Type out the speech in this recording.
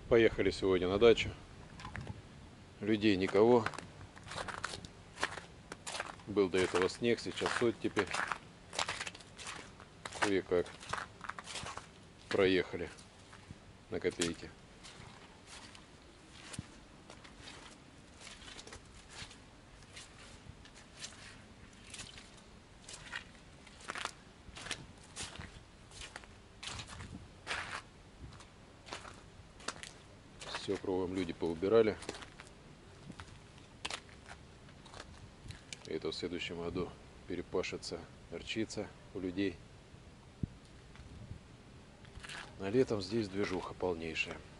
Поехали сегодня на дачу. Людей никого. Был до этого снег, сейчас оттепель. Кое-как проехали на копейки. Все кругом люди поубирали. И это в следующем году перепашется горчица у людей. А летом здесь движуха полнейшая.